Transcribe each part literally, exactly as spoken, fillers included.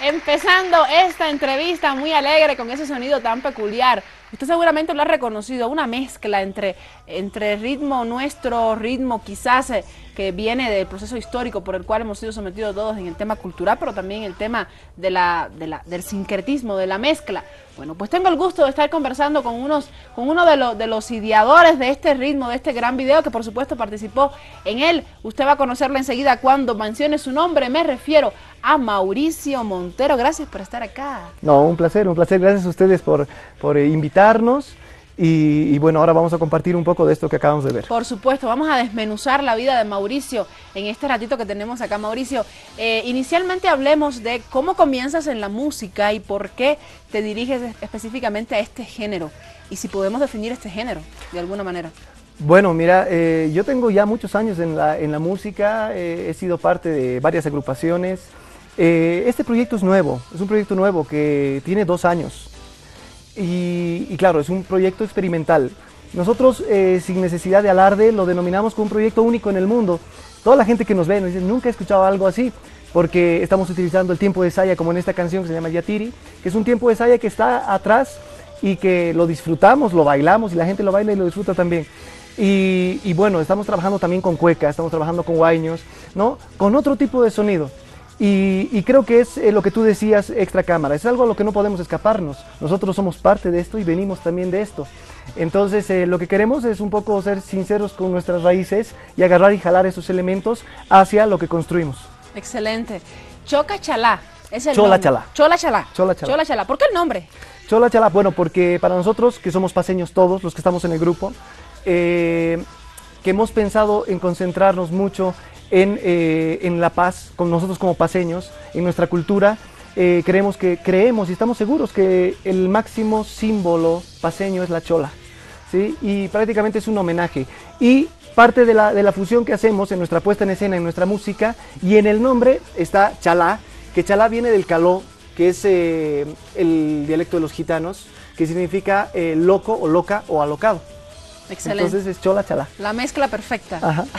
Empezando esta entrevista muy alegre con ese sonido tan peculiar. Usted seguramente lo ha reconocido, una mezcla entre, entre ritmo nuestro, ritmo quizás eh, que viene del proceso histórico por el cual hemos sido sometidos todos en el tema cultural, pero también el tema de la, de la, del sincretismo, de la mezcla. Bueno, pues tengo el gusto de estar conversando con, unos, con uno de, lo, de los ideadores de este ritmo, de este gran video, que por supuesto participó en él. Usted va a conocerlo enseguida cuando mencione su nombre. Me refiero a Mauricio Montero. Gracias por estar acá. No, un placer, un placer. Gracias a ustedes por, por invitarnos. Y, y bueno, ahora vamos a compartir un poco de esto que acabamos de ver. Por supuesto, vamos a desmenuzar la vida de Mauricio en este ratito que tenemos acá. Mauricio, eh, inicialmente hablemos de cómo comienzas en la música y por qué te diriges específicamente a este género. Y si podemos definir este género de alguna manera. Bueno, mira, eh, yo tengo ya muchos años en la, en la música, eh, he sido parte de varias agrupaciones. Eh, este proyecto es nuevo, es un proyecto nuevo que tiene dos años. Y, y claro, es un proyecto experimental. Nosotros, eh, sin necesidad de alarde, lo denominamos como un proyecto único en el mundo. Toda la gente que nos ve nos dice, nunca he escuchado algo así, porque estamos utilizando el tiempo de saya, como en esta canción que se llama Yatiri, que es un tiempo de saya que está atrás y que lo disfrutamos, lo bailamos y la gente lo baila y lo disfruta también. Y, y bueno, estamos trabajando también con cueca, estamos trabajando con guayños, ¿no? Con otro tipo de sonido. Y, y creo que es eh, lo que tú decías, extra cámara, es algo a lo que no podemos escaparnos. Nosotros somos parte de esto y venimos también de esto. Entonces eh, lo que queremos es un poco ser sinceros con nuestras raíces y agarrar y jalar esos elementos hacia lo que construimos. Excelente. Choca Chalá es el Chola nombre. Chalá. Chola Chalá. Chola Chalá. Chola Chalá. ¿Por qué el nombre? Chola Chalá, bueno, porque para nosotros, que somos paseños todos, los que estamos en el grupo, eh, que hemos pensado en concentrarnos mucho en, eh, en la paz, con nosotros como paseños, en nuestra cultura, eh, creemos que, creemos y estamos seguros que el máximo símbolo paseño es la chola, ¿sí? Y prácticamente es un homenaje. Y parte de la, de la fusión que hacemos en nuestra puesta en escena, en nuestra música, y en el nombre está Chalá, que Chalá viene del caló, que es eh, el dialecto de los gitanos, que significa eh, loco o loca o alocado. Excelente. Entonces es Chola Chalá. La mezcla perfecta.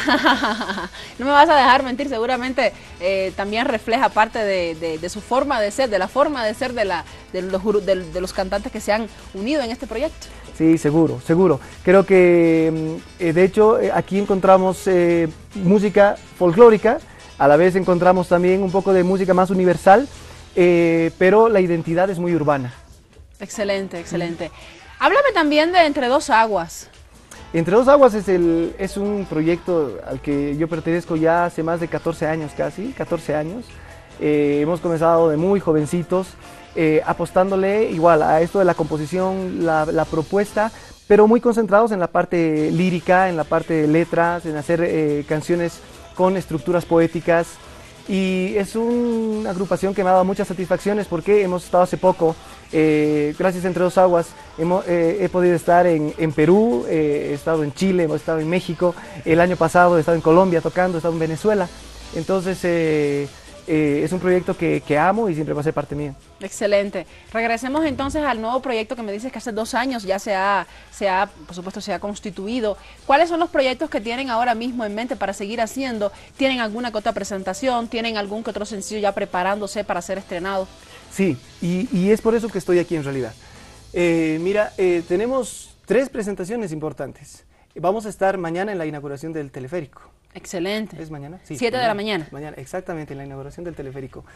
Ajá. No me vas a dejar mentir, seguramente eh, también refleja parte de, de, de su forma de ser, de la forma de ser de, la, de, los, de, de los cantantes que se han unido en este proyecto. Sí, seguro, seguro. Creo que eh, de hecho eh, aquí encontramos eh, música folclórica, a la vez encontramos también un poco de música más universal, eh, pero la identidad es muy urbana. Excelente, excelente. Mm. Háblame también de Entre Dos Aguas. Entre Dos Aguas es, el, es un proyecto al que yo pertenezco ya hace más de catorce años casi, catorce años. Eh, hemos comenzado de muy jovencitos, eh, apostándole igual a esto de la composición, la, la propuesta, pero muy concentrados en la parte lírica, en la parte de letras, en hacer eh, canciones con estructuras poéticas. Y es una agrupación que me ha dado muchas satisfacciones porque hemos estado hace poco, eh, gracias a Entre Dos Aguas, hemos, eh, he podido estar en, en Perú, eh, he estado en Chile, hemos estado en México, el año pasado he estado en Colombia tocando, he estado en Venezuela. Entonces eh, eh, es un proyecto que, que amo y siempre va a ser parte mía. Excelente. Regresemos entonces al nuevo proyecto que me dices que hace dos años ya se ha, se ha, por supuesto, se ha constituido. ¿Cuáles son los proyectos que tienen ahora mismo en mente para seguir haciendo? ¿Tienen alguna que otra presentación? ¿Tienen algún que otro sencillo ya preparándose para ser estrenado? Sí, y, y es por eso que estoy aquí en realidad. Eh, mira, eh, tenemos tres presentaciones importantes. Vamos a estar mañana en la inauguración del teleférico. Excelente. ¿Es mañana? Sí. Siete de la mañana. Mañana, exactamente, en la inauguración del teleférico.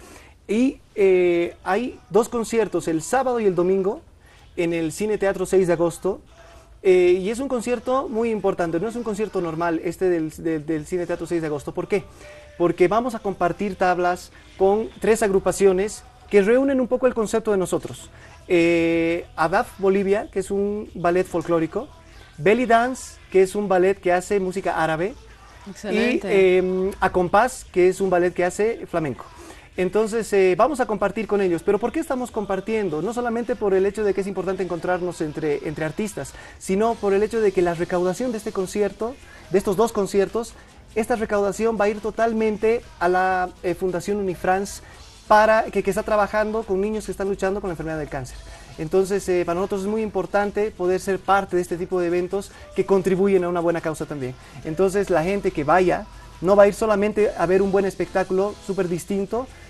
Y eh, hay dos conciertos, el sábado y el domingo, en el Cine Teatro seis de agosto. Eh, y es un concierto muy importante, no es un concierto normal este del, del, del Cine Teatro seis de agosto. ¿Por qué? Porque vamos a compartir tablas con tres agrupaciones que reúnen un poco el concepto de nosotros. Eh, Adaf Bolivia, que es un ballet folclórico. Belly Dance, que es un ballet que hace música árabe. Excelente. Y eh, A Compás, que es un ballet que hace flamenco. Entonces eh, vamos a compartir con ellos. ¿Pero por qué estamos compartiendo? No solamente por el hecho de que es importante encontrarnos entre, entre artistas, sino por el hecho de que la recaudación de este concierto, de estos dos conciertos, esta recaudación va a ir totalmente a la eh, Fundación Unifrance, para, que, que está trabajando con niños que están luchando con la enfermedad del cáncer. Entonces, eh, para nosotros es muy importante poder ser parte de este tipo de eventos que contribuyen a una buena causa también. Entonces, la gente que vaya no va a ir solamente a ver un buen espectáculo súper distinto,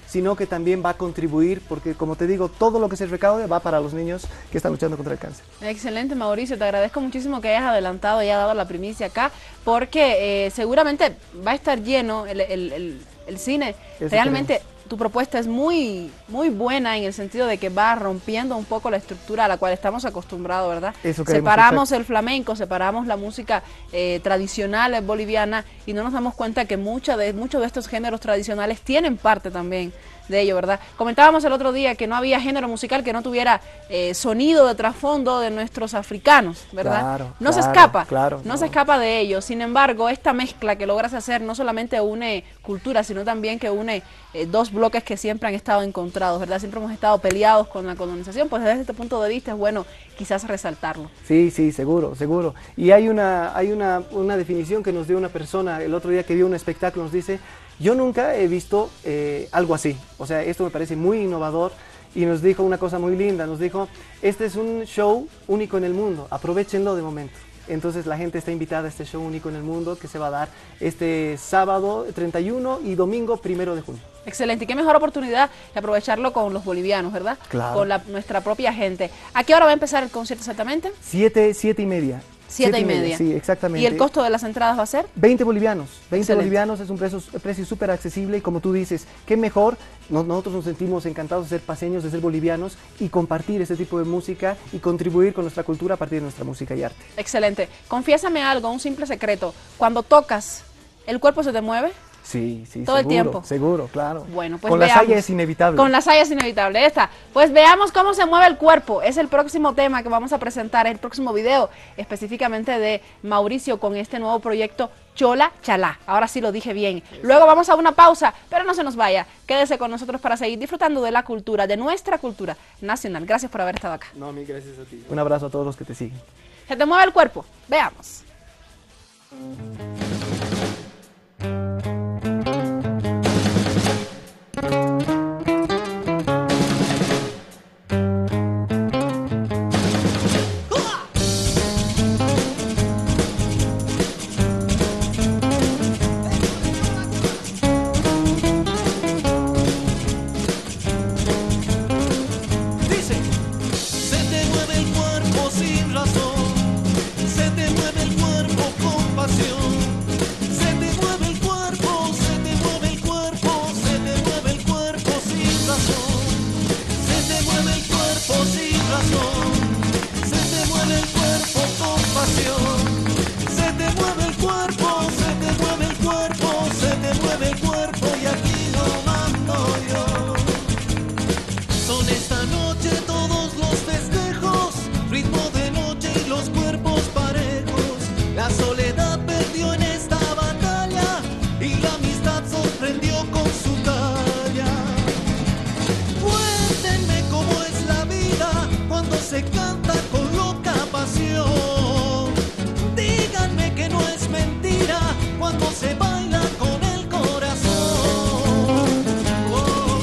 sino que también va a contribuir, porque como te digo, todo lo que se recaude va para los niños que están luchando contra el cáncer. Excelente, Mauricio, te agradezco muchísimo que hayas adelantado y hayas dado la primicia acá, porque eh, seguramente va a estar lleno el, el, el, el cine. Eso Realmente queremos. Tu propuesta es muy, muy buena en el sentido de que va rompiendo un poco la estructura a la cual estamos acostumbrados, ¿verdad? Eso queremos, separamos exacto. el flamenco, separamos la música eh, tradicional boliviana y no nos damos cuenta que mucha de, muchos de estos géneros tradicionales tienen parte también de ello, ¿verdad? Comentábamos el otro día que no había género musical que no tuviera eh, sonido de trasfondo de nuestros africanos, ¿verdad? Claro, no claro, se escapa, claro, no, no. se escapa de ello. Sin embargo, esta mezcla que logras hacer no solamente une cultura, sino también que une eh, dos bloques que siempre han estado encontrados, ¿verdad? Siempre hemos estado peleados con la colonización, pues desde este punto de vista es bueno quizás resaltarlo. Sí, sí, seguro, seguro. Y hay una, hay una, una definición que nos dio una persona el otro día que vio un espectáculo, nos dice: yo nunca he visto eh, algo así, o sea, esto me parece muy innovador, y nos dijo una cosa muy linda, nos dijo: este es un show único en el mundo, aprovechenlo de momento. Entonces la gente está invitada a este show único en el mundo que se va a dar este sábado treinta y uno y domingo primero de junio. Excelente, y qué mejor oportunidad de aprovecharlo con los bolivianos, ¿verdad? Claro. Con la, nuestra propia gente. ¿A qué hora va a empezar el concierto exactamente? Siete, siete y media. Siete y media. Sí, exactamente. ¿Y el costo de las entradas va a ser? veinte bolivianos. veinte Excelente. bolivianos es un precio precio súper accesible, y como tú dices, qué mejor, nos- nosotros nos sentimos encantados de ser paseños, de ser bolivianos y compartir este tipo de música y contribuir con nuestra cultura a partir de nuestra música y arte. Excelente. Confiésame algo, un simple secreto. Cuando tocas, ¿el cuerpo se te mueve? Sí, sí, Todo el seguro, tiempo. seguro, claro. Bueno, pues con veamos. la saya es inevitable. Con la saya es inevitable, ahí está. Pues veamos cómo se mueve el cuerpo. Es el próximo tema que vamos a presentar, el próximo video, específicamente de Mauricio con este nuevo proyecto Chola Chalá. Ahora sí lo dije bien. Luego vamos a una pausa, pero no se nos vaya. Quédese con nosotros para seguir disfrutando de la cultura, de nuestra cultura nacional. Gracias por haber estado acá. No, mil gracias a ti. Un abrazo a todos los que te siguen. Se te mueve el cuerpo. Veamos. Dice, se te mueve el cuerpo sin razón, se te mueve el cuerpo con pasión, se te mueve el cuerpo, se te mueve el cuerpo, se te mueve el cuerpo sin razón, se te mueve el cuerpo sin razón, se te mueve el cuerpo con pasión, se te mueve el cuerpo, se te mueve el cuerpo, se te mueve el cuerpo y aquí no mando yo. Son esta noche todos los festejos, ritmo de noche y los cuerpos parejos. La soledad perdió en esta batalla y la amistad sorprendió con su talla. Cuéntenme cómo es la vida cuando se canta con loca pasión. Díganme que no es mentira cuando se baila con el corazón. Oh.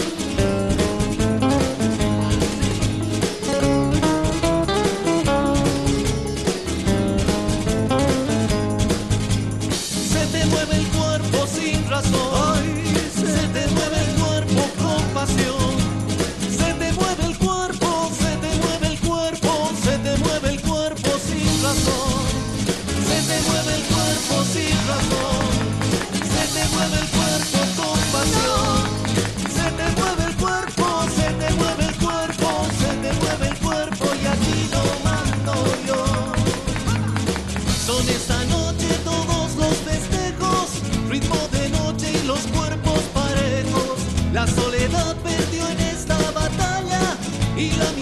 Se te mueve el cuerpo sin razón, se te mueve el cuerpo con pasión, se te mueve el cuerpo, se te mueve el cuerpo, se te mueve el cuerpo sin razón, se te mueve el cuerpo sin razón, se te mueve el cuerpo con pasión, se te mueve el cuerpo, se te mueve el cuerpo, se te mueve el cuerpo y aquí no mando yo. Son esta noche todos los festejos, ritmo de noche y los cuerpos parejos. La soledad perdió en esta batalla y la